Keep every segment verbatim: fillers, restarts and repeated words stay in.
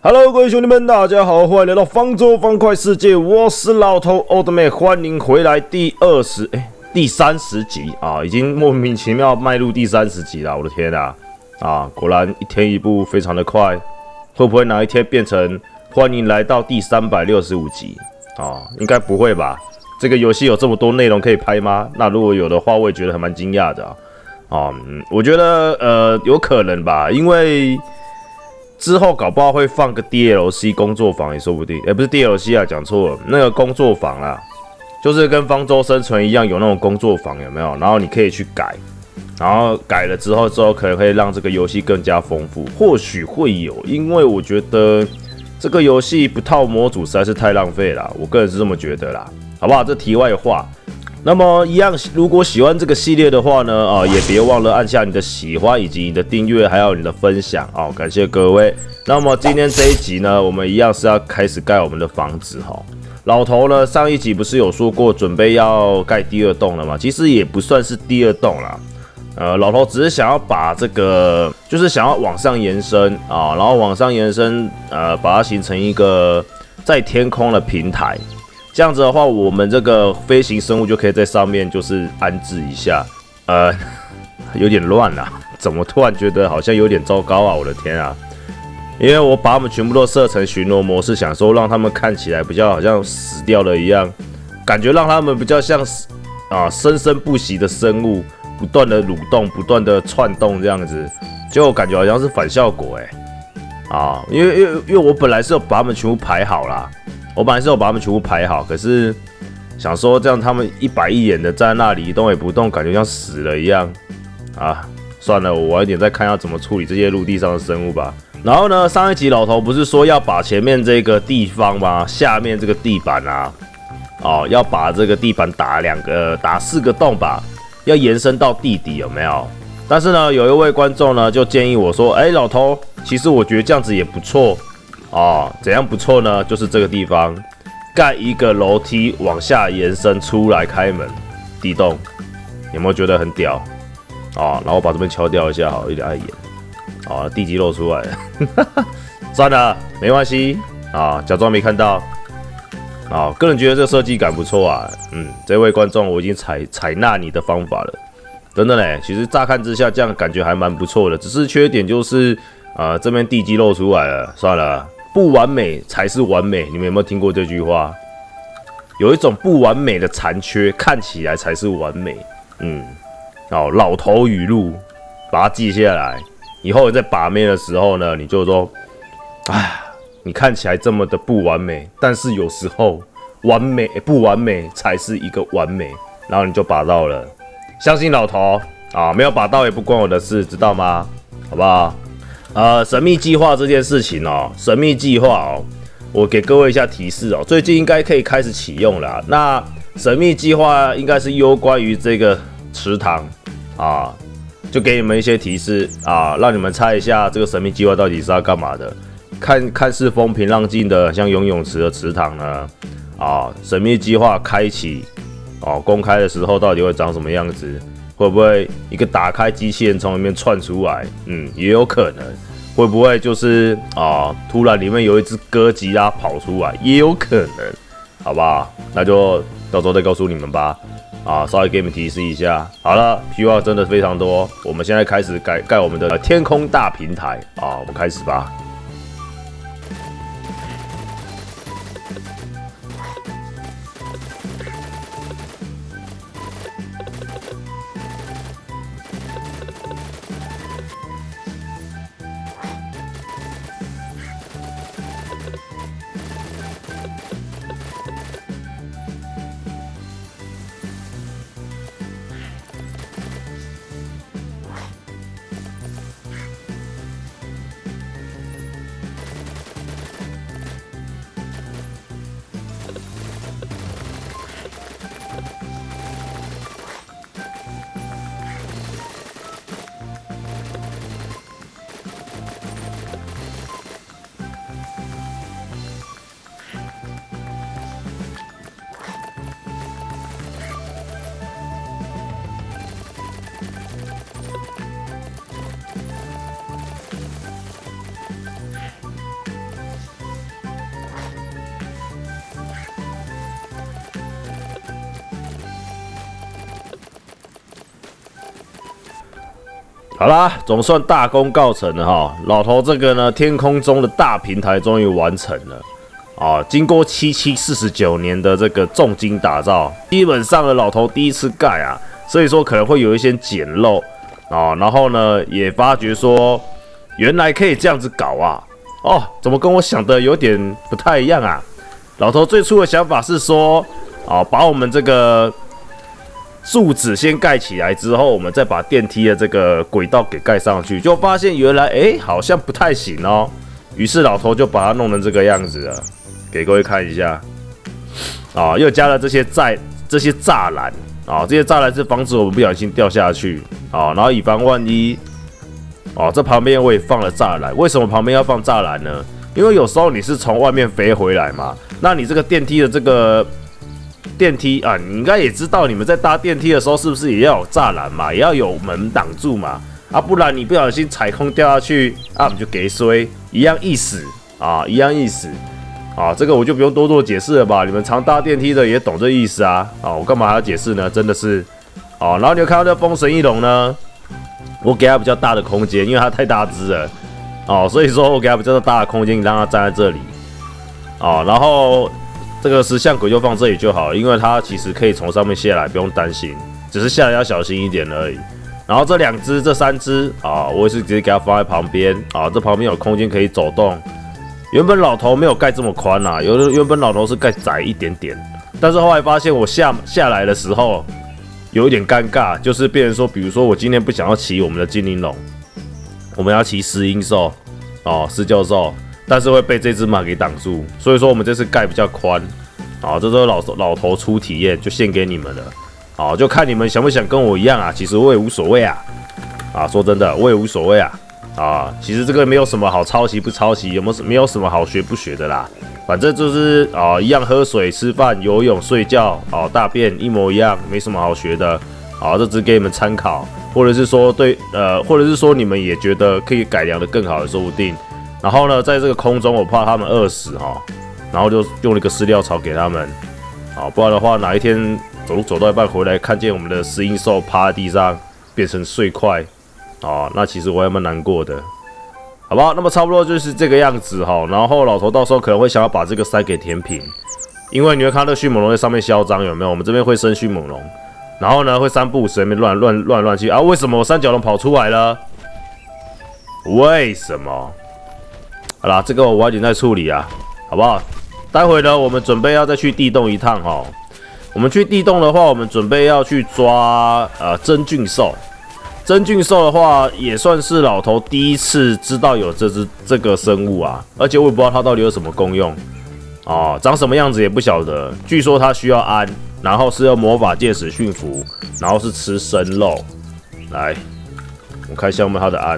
Hello， 各位兄弟们，大家好，欢迎来到方舟方块世界，我是老头 Old Man， 欢迎回来第二十哎第三十集啊，已经莫名其妙迈入第三十集了，我的天啊！啊，果然一天一步，非常的快，会不会哪一天变成欢迎来到第三百六十五集啊？应该不会吧？这个游戏有这么多内容可以拍吗？那如果有的话，我也觉得还蛮惊讶的啊。啊、嗯，我觉得呃有可能吧，因为之后搞不好会放个 D L C 工作坊也说不定。哎、欸，不是 D L C 啊，讲错了，那个工作坊啦，就是跟方舟生存一样，有那种工作坊有没有？然后你可以去改，然后改了之后之后可能会让这个游戏更加丰富，或许会有，因为我觉得这个游戏不套模组实在是太浪费了，我个人是这么觉得啦，好不好？这题外话。那么一样，如果喜欢这个系列的话呢，啊，也别忘了按下你的喜欢以及你的订阅，还有你的分享啊，感谢各位。那么今天这一集呢，我们一样是要开始盖我们的房子哈。老头呢，上一集不是有说过准备要盖第二栋了吗？其实也不算是第二栋啦，呃，老头只是想要把这个，就是想要往上延伸啊，然后往上延伸，呃，把它形成一个在天空的平台。这样子的话，我们这个飞行生物就可以在上面就是安置一下，呃，有点乱啊，怎么突然觉得好像有点糟糕啊？我的天啊！因为我把他们全部都设成巡逻模式，想说让他们看起来比较好像死掉了一样，感觉让他们比较像啊生生不息的生物，不断的蠕动，不断的窜动这样子，结果感觉好像是反效果哎、欸，啊，因为因为因为我本来是有把他们全部排好啦。我本来是有把他们全部排好，可是想说这样他们一板一眼的站在那里一动也不动，感觉像死了一样啊！算了，我晚一点再看要怎么处理这些陆地上的生物吧。然后呢，上一集老头不是说要把前面这个地方吗？下面这个地板啊，哦，要把这个地板打两个、打四个洞吧，要延伸到地底，有没有？但是呢，有一位观众呢就建议我说：“哎、欸，老头，其实我觉得这样子也不错。”哦，怎样不错呢？就是这个地方盖一个楼梯往下延伸出来开门地洞，有没有觉得很屌？哦，然后把这边敲掉一下，好，有点碍眼。哦，地基露出来了，算了，没关系啊，假装没看到。啊、哦，个人觉得这个设计感不错啊。嗯，这位观众，我已经采采纳你的方法了。真的嘞，其实乍看之下这样感觉还蛮不错的，只是缺点就是啊、呃，这边地基露出来了，算了。不完美才是完美，你们有没有听过这句话？有一种不完美的残缺，看起来才是完美。嗯，好，老头语录，把它记下来。以后你在把妹的时候呢，你就说：“哎，你看起来这么的不完美，但是有时候完美不完美才是一个完美。”然后你就把到了。相信老头啊，没有把到也不关我的事，知道吗？好不好？呃，神秘计划这件事情哦，神秘计划哦，我给各位一下提示哦，最近应该可以开始启用了。那神秘计划应该是攸关于这个池塘啊，就给你们一些提示啊，让你们猜一下这个神秘计划到底是要干嘛的。看看似风平浪静的像游泳池的池塘呢，啊，神秘计划开启哦，公开的时候到底会长什么样子？会不会一个打开机器人从里面窜出来？嗯，也有可能。会不会就是啊，突然里面有一只哥吉拉跑出来？也有可能，好不好？那就到时候再告诉你们吧。啊，稍微给你们提示一下。好了，屁话真的非常多。我们现在开始盖盖我们的天空大平台啊，我们开始吧。 好啦，总算大功告成了哈！老头这个呢，天空中的大平台终于完成了啊！经过七七四十九年的这个重金打造，基本上的老头第一次盖啊，所以说可能会有一些简陋啊。然后呢，也发觉说，原来可以这样子搞啊！哦，怎么跟我想的有点不太一样啊？老头最初的想法是说，啊，把我们这个柱子先盖起来之后，我们再把电梯的这个轨道给盖上去，就发现原来哎、欸、好像不太行哦。于是老头就把它弄成这个样子了，给各位看一下。啊，又加了这些栅这些栅栏啊，这些栅栏是防止我们不小心掉下去啊，然后以防万一。哦，这旁边我也放了栅栏，为什么旁边要放栅栏呢？因为有时候你是从外面飞回来嘛，那你这个电梯的这个。电梯啊，你应该也知道，你们在搭电梯的时候是不是也要有栅栏嘛，也要有门挡住嘛？啊，不然你不小心踩空掉下去，啊，我们就给衰，一样意思啊，一样意思啊，这个我就不用多做解释了吧？你们常搭电梯的也懂这意思啊，啊，我干嘛还要解释呢？真的是，哦、啊，然后你有看到这风神翼龙呢，我给它比较大的空间，因为它太大只了，哦、啊，所以说我给它比较大的空间，让它站在这里，哦、啊，然后。这个石像鬼就放这里就好了，因为它其实可以从上面下来，不用担心，只是下来要小心一点而已。然后这两只、这三只啊，我也是直接给它放在旁边啊，这旁边有空间可以走动。原本老头没有盖这么宽啦、啊，有的原本老头是盖窄一点点，但是后来发现我下下来的时候有一点尴尬，就是变成说，比如说我今天不想要骑我们的精灵龙，我们要骑石英兽哦，石教授。但是会被这只马给挡住，所以说我们这次盖比较宽，啊，这都是老老头出体验，就献给你们了，啊，就看你们想不想跟我一样啊，其实我也无所谓啊，啊，说真的我也无所谓啊，啊，其实这个没有什么好抄袭不抄袭，有没有没有什么好学不学的啦，反正就是啊，一样喝水、吃饭、游泳、睡觉，啊，大便一模一样，没什么好学的，啊，这只给你们参考，或者是说对，呃，或者是说你们也觉得可以改良的更好的，说不定。然后呢，在这个空中，我怕他们饿死哈，然后就用了一个饲料槽给他们，啊，不然的话，哪一天走路走到一半回来，看见我们的石英兽趴在地上变成碎块，啊，那其实我还蛮难过的，好不好？那么差不多就是这个样子哈。然后老头到时候可能会想要把这个塞给填平，因为你会看到那迅猛龙在上面嚣张，有没有？我们这边会生迅猛龙，然后呢会三不五时在那边乱乱乱乱去啊？为什么我三角龙跑出来了？为什么？好啦，这个我晚点再处理啊，好不好？待会呢，我们准备要再去地洞一趟哈。我们去地洞的话，我们准备要去抓呃真菌兽。真菌兽的话，也算是老头第一次知道有这只这个生物啊，而且我也不知道它到底有什么功用哦，长什么样子也不晓得。据说它需要氨，然后是要魔法戒指驯服，然后是吃生肉。来，我看一下有没有它的氨，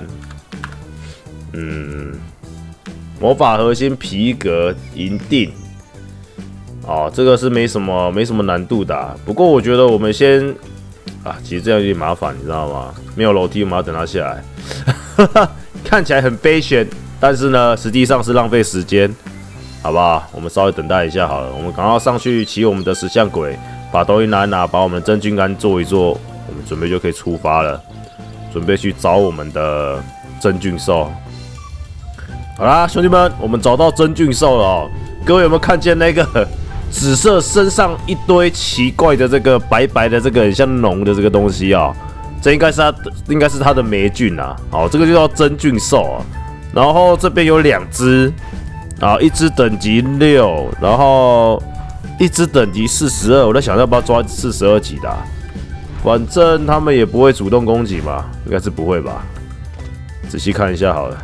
嗯。魔法核心皮革银锭，哦，这个是没什么没什么难度的、啊。不过我觉得我们先啊，其实这样有点麻烦，你知道吗？没有楼梯，我们要等它下来，看起来很悲选，但是呢，实际上是浪费时间，好不好？我们稍微等待一下好了，我们赶快上去骑我们的石像鬼，把东西拿一拿，把我们的真菌干做一做，我们准备就可以出发了，准备去找我们的真菌兽。好啦，兄弟们，我们找到真菌兽了哦！各位有没有看见那个紫色身上一堆奇怪的这个白白的这个很像脓的这个东西啊、哦？这应该是它，应该是它的霉菌啊！好，这个就叫真菌兽啊。然后这边有两只啊，一只等级六，然后一只等级四十二。我在想要不要抓四十二级的、啊，反正他们也不会主动攻击吧？应该是不会吧？仔细看一下好了。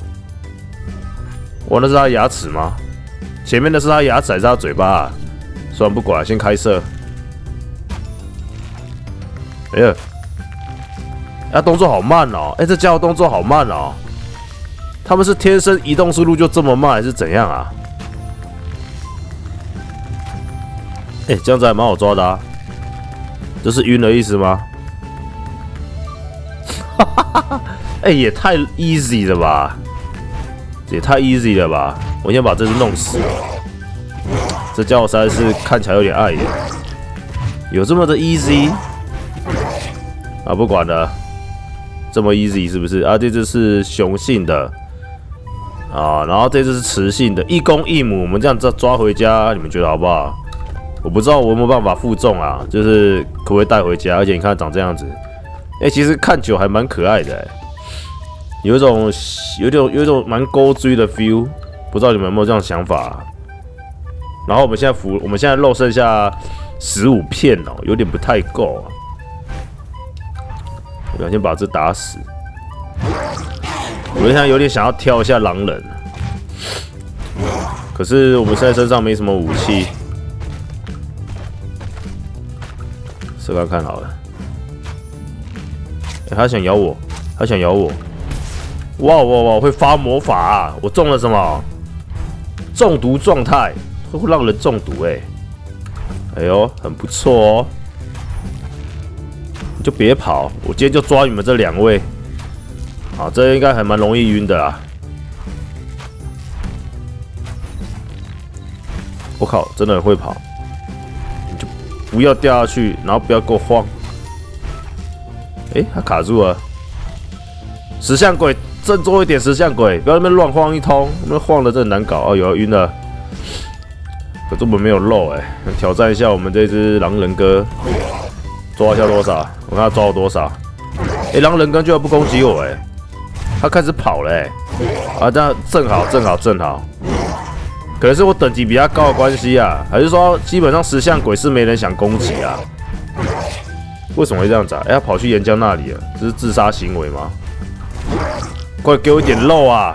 哇，那是他的牙齿吗？前面的是他牙齿还是他嘴巴啊？算了，不管了，先开射。哎呀，他动作好慢哦！哎，这家伙动作好慢哦。他们是天生移动速度就这么慢，还是怎样啊？哎，这样子还蛮好抓的啊。这是晕的意思吗？哈哈哈哈！哎，也太 easy 了吧！也太 easy 了吧！我先把这只弄死。这家伙实在是看起来有点碍眼，有这么的 easy？ 啊，不管了， 这么 easy 是不是？啊，这只是雄性的啊，然后这只是雌性的，一公一母，我们这样抓抓回家，你们觉得好不好？我不知道我有没有办法负重啊，就是可不可以带回家？而且你看长这样子，哎、欸，其实看久还蛮可爱的、欸，有一种有一种有一种蛮勾追的 feel， 不知道你们有没有这样想法、啊？然后我们现在服，我们现在肉剩下十五片哦，有点不太够啊。我先把这打死。我现在有点想要挑一下狼人，可是我们现在身上没什么武器。试看看好了。欸、他想咬我，他想咬我。哇哇哇！会发魔法啊！我中了什么？中毒状态，会让人中毒哎、欸。哎呦，很不错哦。你就别跑，我今天就抓你们这两位。啊，这应该还蛮容易晕的啦。我靠，真的很会跑。你就不要掉下去，然后不要给我晃。哎、欸，他卡住了。石像鬼，振作一点，石像鬼，不要在那边乱晃一通，那边晃的真的难搞。哦，有晕了。可是我们没有肉哎、欸，挑战一下我们这只狼人哥，抓一下多少？我看他抓了多少？哎、欸，狼人哥居然不攻击我哎、欸，他开始跑了哎、欸，啊，这样正好正好正好，可能是我等级比他高的关系啊，还是说基本上石像鬼是没人想攻击啊？为什么会这样子啊？哎、欸，他跑去岩浆那里了，这是自杀行为吗？快给我一点肉啊！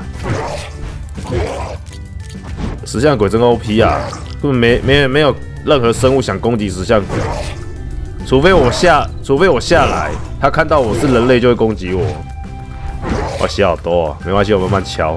石像鬼真 O P 啊！根本没没没有任何生物想攻击石像鬼，除非我下，除非我下来，他看到我是人类就会攻击我。哇，血好多啊！没关系，我慢慢敲。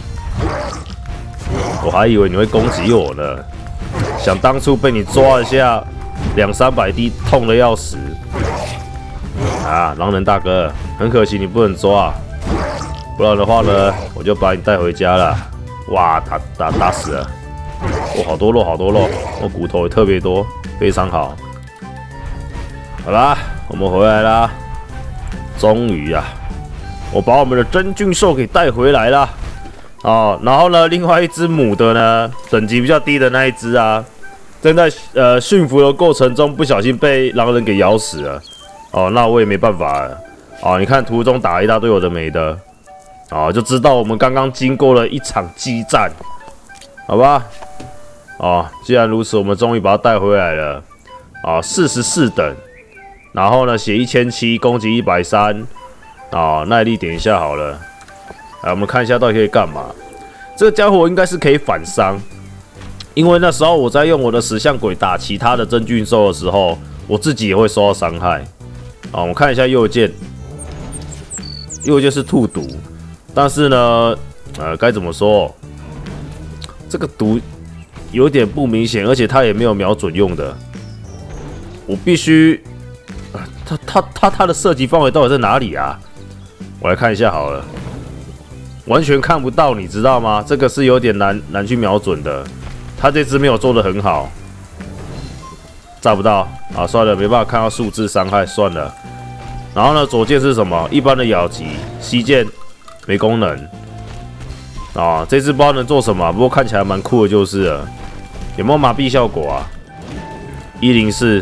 我还以为你会攻击我呢，想当初被你抓一下，两三百滴，痛得要死。啊，狼人大哥，很可惜你不能抓，不然的话呢，我就把你带回家了。哇，打打打死了！哇，好多肉，好多肉，我骨头也特别多，非常好。好啦，我们回来啦，终于啊，我把我们的真菌兽给带回来了。哦，然后呢，另外一只母的呢，等级比较低的那一只啊，正在呃驯服的过程中不小心被狼人给咬死了。哦，那我也没办法了。哦，你看途中打了一大堆有的没的。哦，就知道我们刚刚经过了一场激战，好吧？哦，既然如此，我们终于把它带回来了。啊、哦，四十四等，然后呢，血一千七，攻击一百三，啊，耐力点一下好了。来，我们看一下到底可以干嘛。这个家伙应该是可以反伤，因为那时候我在用我的石像鬼打其他的真菌兽的时候，我自己也会受到伤害。啊、哦，我看一下右键，右键是吐毒。但是呢，呃，该怎么说？这个毒有点不明显，而且它也没有瞄准用的。我必须，呃、它它它它的射击范围到底在哪里啊？我来看一下好了，完全看不到，你知道吗？这个是有点难难去瞄准的。他这支没有做得很好，炸不到啊，算了，没办法看到数字伤害，算了。然后呢，左键是什么？一般的咬击，西键。没功能啊！这支不知道能做什么，不过看起来蛮酷的，就是了。有没有麻痹效果啊？一零四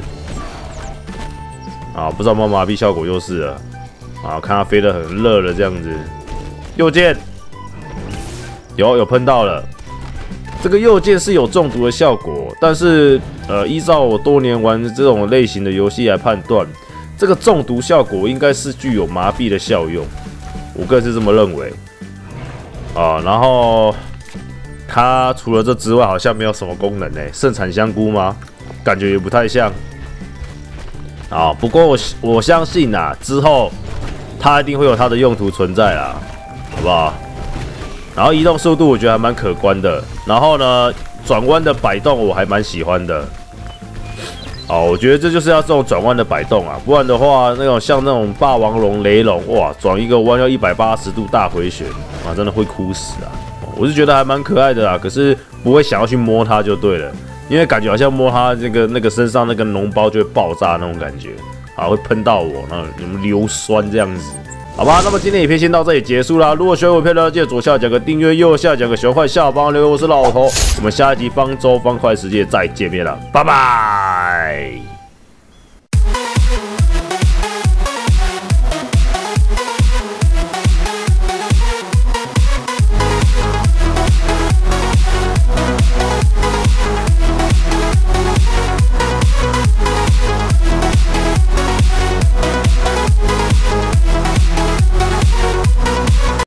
啊，不知道有没有麻痹效果就是了啊。看它飞得很热了这样子。右键有有喷到了，这个右键是有中毒的效果，但是呃，依照我多年玩这种类型的游戏来判断，这个中毒效果应该是具有麻痹的效用。我个人是这么认为，啊，然后它除了这之外，好像没有什么功能诶。盛产香菇吗？感觉也不太像。啊，不过我我相信啊，之后它一定会有它的用途存在啦，好不好？然后移动速度我觉得还蛮可观的，然后呢，转弯的摆动我还蛮喜欢的。哦，我觉得这就是要这种转弯的摆动啊，不然的话，那种像那种霸王龙、雷龙，哇，转一个弯要一百八十度大回旋，啊，真的会哭死啊！我是觉得还蛮可爱的啦，可是不会想要去摸它就对了，因为感觉好像摸它这个那个身上那个脓包就会爆炸那种感觉，啊，会喷到我，那你们硫酸这样子， 好吧，那么今天影片先到这里结束啦。如果喜欢我片的，记得左下角个订阅，右下角个小块下方留言。我是老头，我们下一集方舟方块世界再见面了，拜拜。